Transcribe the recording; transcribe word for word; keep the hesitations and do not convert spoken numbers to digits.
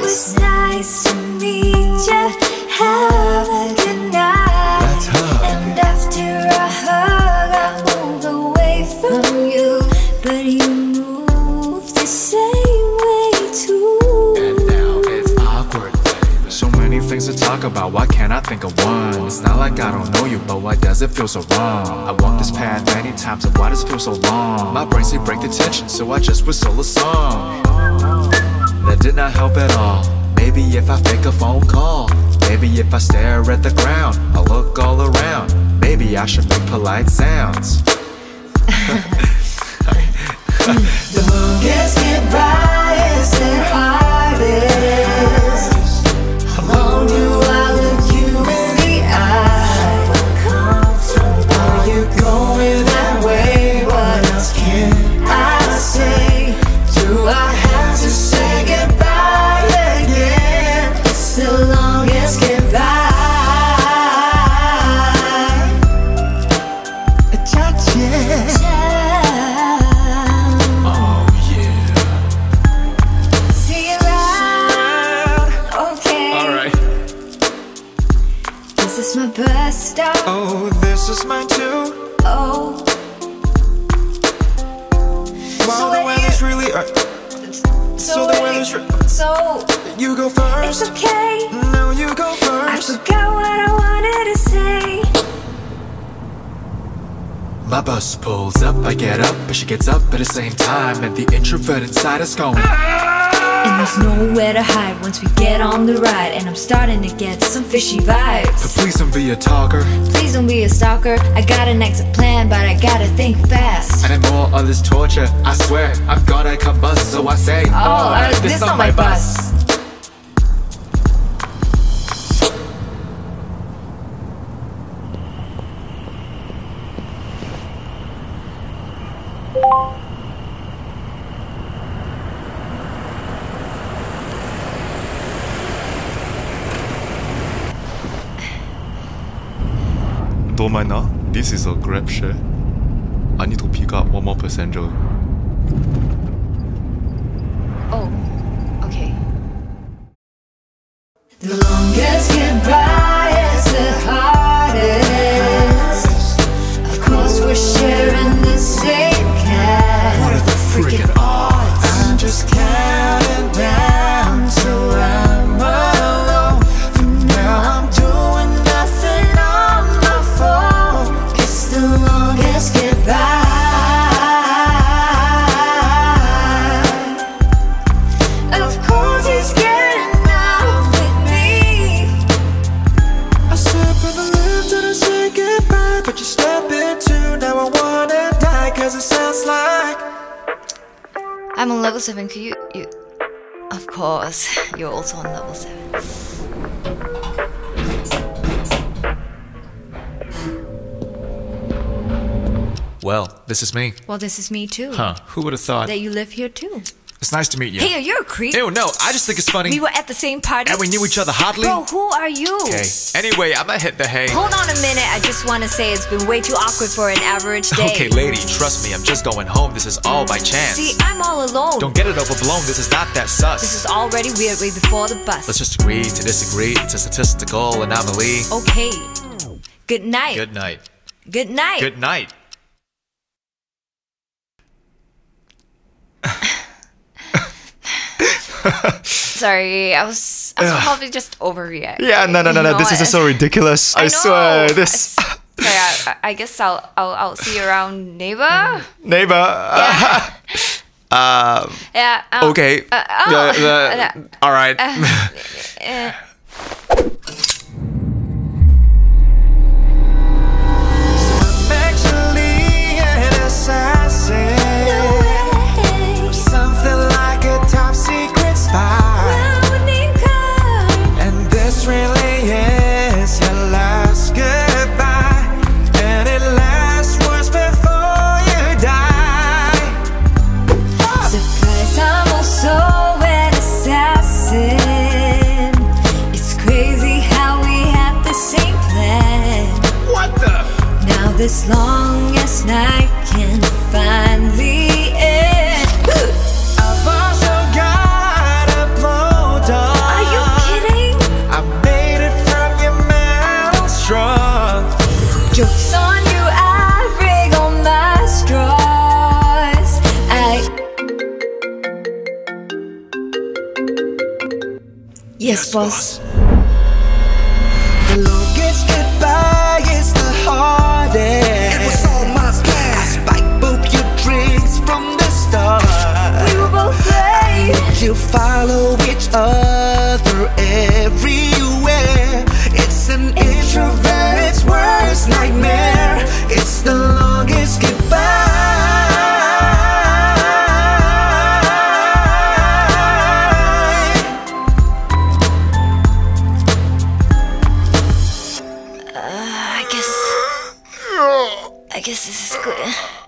was nice to meet ya. Have a good night. Let's hug. And after I hug, I move away from you, but you move the same way too. And now it's awkward, baby. So many things to talk about, why can't I think of one? It's not like I don't know you, but why does it feel so wrong? I walked this path many times, and why does it feel so long? My brain said break the tension, so I just whistle a song. That did not help at all. Maybe if I fake a phone call, maybe if I stare at the ground, I look all around, maybe I should make polite sounds. The longest goodbye is the hardest. How long do I look you in the eye? Are you going that way? What else can I say? Do I have to say goodbye again? It's the longest goodbye. Cha-cha. This is my bus stop. Oh, this is mine too. Oh. Wow, So the wait, weather's really uh, So, So the weather's wait, re- so You go it's first. okay. No, you go I first. forgot what I wanted to say. My bus pulls up, I get up, but she gets up at the same time, and the introvert inside is going. And there's nowhere to hide once we get on the ride, and I'm starting to get some fishy But vibes. please don't be a talker. Please don't be a stalker. I got an exit plan, but I gotta think fast. And then more of this torture, I swear, I've gotta combust, so I say, Oh, uh, this is not my bus. Don't mind now, this is a Grab share. I need to pick up one more passenger. Oh, okay. The longest goodbye is the hardest. Of course we're sharing the same cat. What are the freaking odds? I'm just counting down till I'm alone. For now I'm doing nothing on my phone. It's the longest goodbye. Of course he's getting out with me. I step in the lift and I say goodbye, but you step in too. Now I wanna die, cause it sounds like I'm on level seven, could you, you... Of course, you're also on level seven. well, this is me. Well, this is me too. Huh, who would have thought? That you live here too. It's nice to meet you. Hey, you're a creep. Ew, no, I just think it's funny. We were at the same party. And we knew each other hardly. Bro, who are you? Okay, anyway, I'ma hit the hay. Hold on a minute, I just want to say it's been way too awkward for an average day. Okay, lady, trust me, I'm just going home. This is all by chance. See, I'm all alone. Don't get it overblown, this is not that sus. This is already weird way before the bus. Let's just agree to disagree. It's a statistical anomaly. Okay. Good night. Good night. Good night. Good night. Sorry, I was, I was probably just overreacting. Yeah, no, no, no, no. You This know is just so ridiculous. I, I know. swear, this Sorry, I, I guess I'll, I'll, I'll see you around, neighbor. neighbor. Yeah. um, Yeah. Um, okay. Uh, oh. Yeah, yeah, Uh, all right. uh, uh, Actually, an assassin. Something like a top secret spy. And this really is your last goodbye. And it lasts once before you die. Surprise, I'm also an assassin. It's crazy how we had the same plan. What the? Now this longest night can finally end. I've also got a blow dog. Yes, boss. The longest goodbye is the hardest. It was all my plan. I spiked both your drinks from the start. We were both late. You follow each other everywhere. It's an introvert's worst nightmare. It's the longest goodbye. I guess, I guess this is good.